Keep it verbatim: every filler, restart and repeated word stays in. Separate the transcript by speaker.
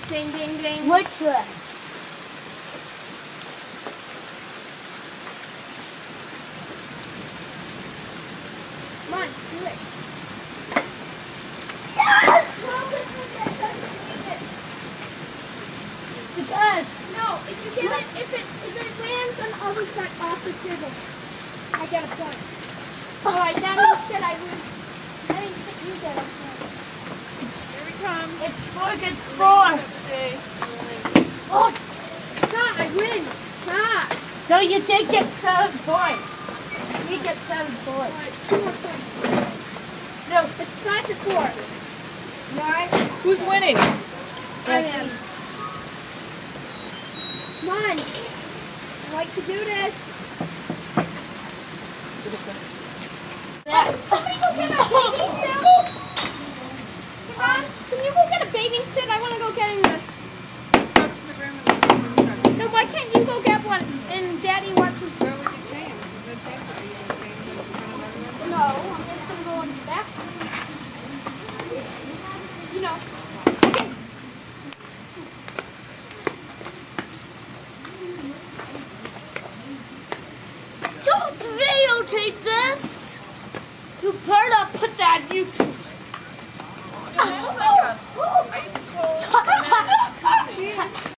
Speaker 1: Ding, ding, ding.
Speaker 2: Which one?
Speaker 1: Come on, do it.
Speaker 2: Yes! It does.
Speaker 1: No, if you get it, if it if it lands on the other side off the table, I get a point. All right, that means that I win. That means that you get a point. Here we come.
Speaker 2: It's four against four. Oh,
Speaker 1: Stop! I win. Stop.
Speaker 2: so you take it seven points. You get seven
Speaker 1: All
Speaker 2: points.
Speaker 1: right, two more points.
Speaker 2: No,
Speaker 1: It's five to four.
Speaker 2: nine.
Speaker 3: Who's winning?
Speaker 1: I am. Come on. I like to do this. Oh, somebody go get a bathing suit. Come on. Can you go get a bathing suit? I want to go get in the... No, why can't you go get one and Daddy watches...
Speaker 3: Where would you change? Is there change? Are you going to change in front of everyone?
Speaker 1: No, I'm just going to go in the bathroom. You know. Okay.
Speaker 2: Don't videotape this. You better put that on YouTube.
Speaker 3: Yeah, that's like a, I used to call